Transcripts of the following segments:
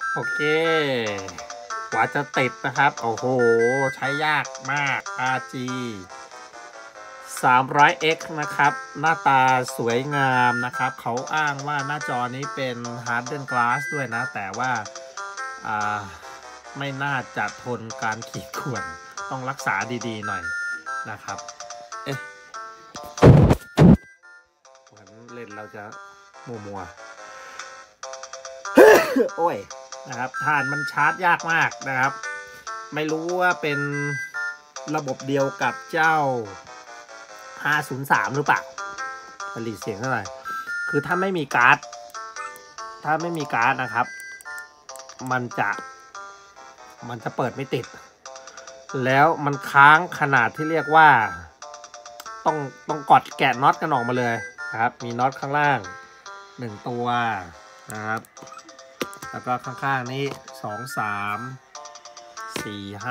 โอเคกว่าจะติดนะครับโอ้โหใช้ยากมาก RG 300X นะครับหน้าตาสวยงามนะครับเขาอ้างว่าหน้าจอนี้เป็น Harden Glass ด้วยนะแต่ว่าไม่น่าจะทนการขีดข่วนต้องรักษาดีๆหน่อยนะครับเอ๊ะเหมือนเล่นเราจะมัวๆโอ้ยนะครับฐานมันชาร์จยากมากนะครับไม่รู้ว่าเป็นระบบเดียวกับเจ้า503หรือเปล่าผลิตเสียงเท่าไหร่คือถ้าไม่มีการ์ดนะครับมันจะเปิดไม่ติดแล้วมันค้างขนาดที่เรียกว่าต้องกดแกะน็อตกันออกมาเลยนะครับมีน็อตข้างล่าง1ตัวนะครับแล้วก็ข้างๆนี้2 3 4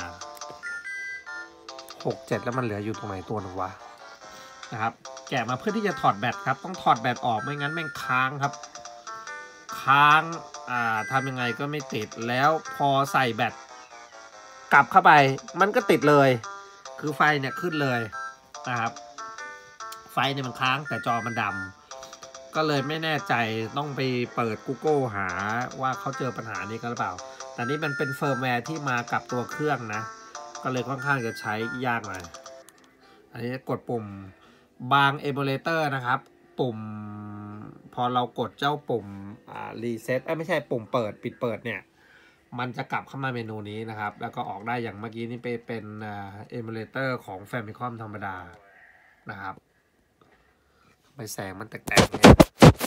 5 6 7แล้วมันเหลืออยู่ตรงไหนตัวนึงวะนะครับแกะมาเพื่อที่จะถอดแบตครับต้องถอดแบตออกไม่งั้นแม่งค้างครับค้างทำยังไงก็ไม่ติดแล้วพอใส่แบตกลับเข้าไปมันก็ติดเลยคือไฟเนี่ยขึ้นเลยนะครับไฟเนี่ยมันค้างแต่จอมันดำก็เลยไม่แน่ใจต้องไปเปิด Google หาว่าเขาเจอปัญหานี้กันหรือเปล่าแต่นี่มันเป็นเฟิร์มแวร์ที่มากับตัวเครื่องนะก็เลยค่อนข้างจะใช้ยากหน่อยอันนี้กดปุ่มบางเอมูเลเตอร์นะครับปุ่มพอเรากดเจ้าปุ่มรีเซ็ตไม่ใช่ปุ่มเปิดปิดเปิดเนี่ยมันจะกลับเข้ามาเมนูนี้นะครับแล้วก็ออกได้อย่างเมื่อกี้นี่เป็นเอมูเลเตอร์ของ Famicom ธรรมดานะครับไปแสงมันแตกๆเนี่ย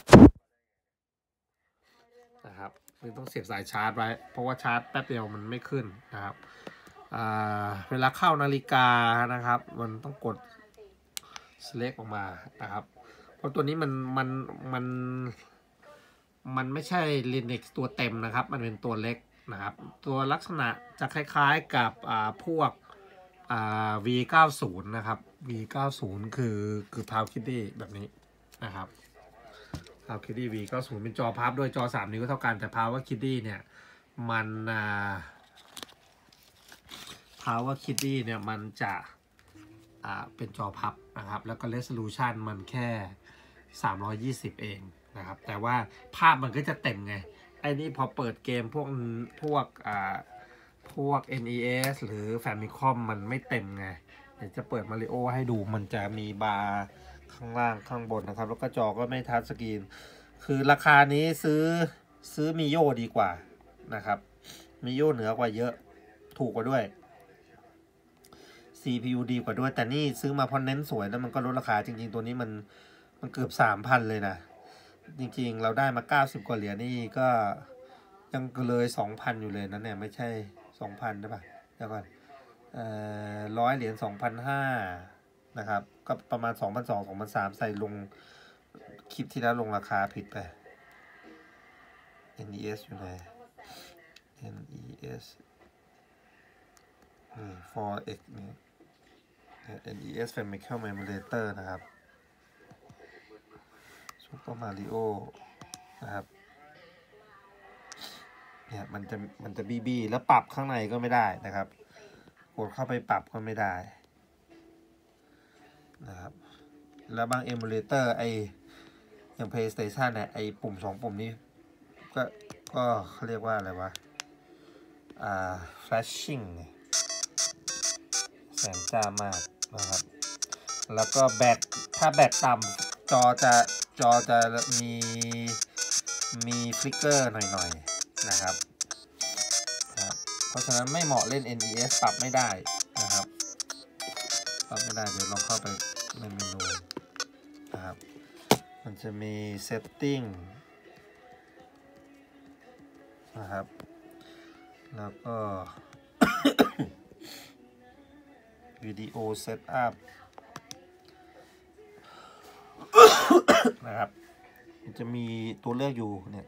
นะครับคือต้องเสียบสายชาร์จไว้เพราะว่าชาร์จแป๊บเดียวมันไม่ขึ้นนะครับเวลาเข้านาฬิกานะครับมันต้องกด select ออกมานะครับเพราะตัวนี้มันไม่ใช่ Linux ตัวเต็มนะครับมันเป็นตัวเล็กนะครับตัวลักษณะจะคล้ายๆกับพวกV90 นะครับ V90 คือ Power Kitty แบบนี้นะครับ Power Kitty V90 เป็นจอพับด้วยจอ3 นิ้วเท่ากันแต่ Power Kitty เนี่ยมันPower Kitty เนี่ยมันจะเป็นจอพับนะครับแล้วก็ resolution มันแค่320เองนะครับแต่ว่าภาพมันก็จะเต็มไงไอ้นี่พอเปิดเกมพวก NES หรือ Famicom มันไม่เต็มไงเดี๋ยวจะเปิด Mario ให้ดูมันจะมีบาร์ข้างล่างข้างบนนะครับแล้วก็จอก็ไม่ทัชสกรีนคือราคานี้ซื้อมิโยดีกว่านะครับมิโยเหนือกว่าเยอะถูกกว่าด้วยCPU ดีกว่าด้วยแต่นี่ซื้อมาเพราะเน้นสวยแล้วมันก็ลดราคาจริงๆตัวนี้มันเกือบ 3,000 เลยนะจริงๆเราได้มา90กว่าเหรียญนี่ก็ยังเลย 2,000 อยู่เลยนะเนี่ยไม่ใช่ 2,000 ได้ป่ะเดี๋ยวก่อน100 เหรียญ 2,500 นะครับก็ประมาณ 2,200 2,300 ใส่ลงคลิปที่แล้วลงราคาผิดไป NES อยู่ไหน NES4X นี่ NES Famicom Emulator นะครับ Super Mario นะครับเนี่ยมันจะบีแล้วปรับข้างในก็ไม่ได้นะครับกดเข้าไปปรับก็ไม่ได้นะครับแล้วบาง Emulator อย่าง PlayStation เนี่ยปุ่ม2 ปุ่มนี้ก็เขาเรียกว่าอะไรวะflashing แสงจ้ามากนะครับแล้วก็แบตถ้าแบตต่ำจอจะมีฟลิกเกอร์หน่อยๆนะครับเพราะฉะนั้นไม่เหมาะเล่น NES ปรับไม่ได้นะครับปรับไม่ได้เดี๋ยวลองเข้าไปในเมนูนะครับมันจะมี setting นะครับแล้วก็ วิดีโอเซตอัพนะครับมันจะมีตัวเลือกอยู่เนี่ย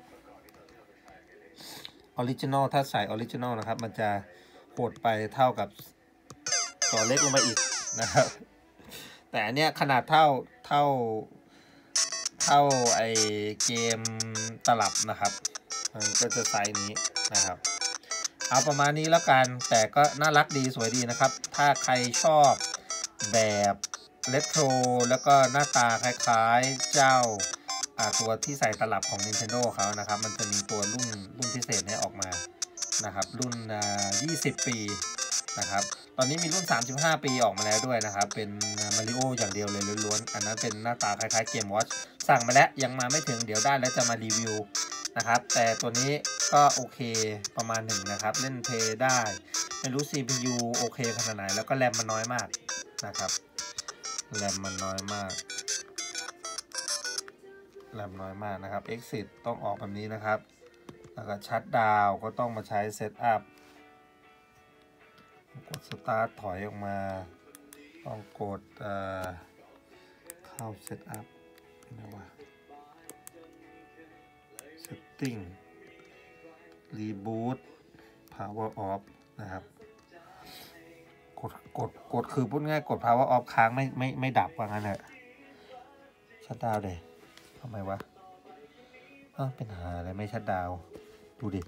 ออริจินอลถ้าใส่ออริจินอลนะครับมันจะโหดไปเท่ากับจอเล็กลงมาอีกนะครับแต่อันเนี้ยขนาดเท่าเกมตลับนะครับมันก็จะไซส์นี้นะครับเอาประมาณนี้แล้วกันแต่ก็น่ารักดีสวยดีนะครับถ้าใครชอบแบบเรโทรแล้วก็หน้าตาคล้ายๆเจ้าตัวที่ใส่ตลับของ Nintendo เขานะครับมันจะมีตัวรุ่นพิเศษนี้ออกมานะครับรุ่น20 ปีนะครับตอนนี้มีรุ่น35 ปีออกมาแล้วด้วยนะครับเป็นมาริโออย่างเดียวเลยล้วนๆอันนั้นเป็นหน้าตาคล้ายๆเกมวอชสั่งมาแล้วยังมาไม่ถึงเดี๋ยวได้แล้วจะมารีวิวนะครับแต่ตัวนี้ก็โอเคประมาณหนึ่งนะครับเล่นเพลย์ได้ไม่รู้ CPU โอเคขนาดไหนแล้วก็แรมมันน้อยมากนะครับแรมมันน้อยมากนะครับ Exit ต้องออกแบบนี้นะครับแล้วก็ชัตดาวก็ต้องมาใช้เซตอัพกดสตาร์ทถอยออกมาต้องกดเข้าเซตอัพนะว่าเซตติ้งรีบูต power off นะครับกดคือพูดง่ายกด power off ค้างไม่ดับว่างั้นแหละชัตดาวเลยทำไมวะเป็นหาอะไรไม่ชัตดาวดูดิ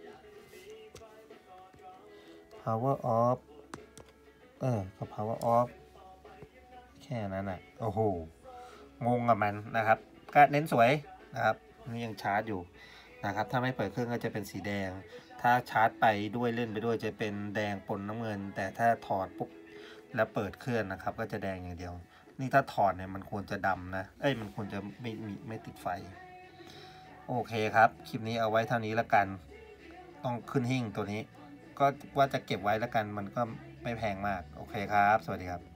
power off ก็ power off แค่นั้นอ่ะโอ้โหงงกับมันนะครับก็เน้นสวยนะครับนี่ยังชาร์จอยู่นะครับถ้าไม่เปิดเครื่องก็จะเป็นสีแดงถ้าชาร์จไปด้วยเล่นไปด้วยจะเป็นแดงปนน้ำเงินแต่ถ้าถอดปุ๊บแล้วเปิดเครื่องนะครับก็จะแดงอย่างเดียวนี่ถ้าถอดเนี่ยมันควรจะดำนะมันควรจะไม่ติดไฟโอเคครับคลิปนี้เอาไว้เท่านี้ละกันต้องขึ้นหิ้งตัวนี้ก็ว่าจะเก็บไว้แล้วกันมันก็ไม่แพงมากโอเคครับสวัสดีครับ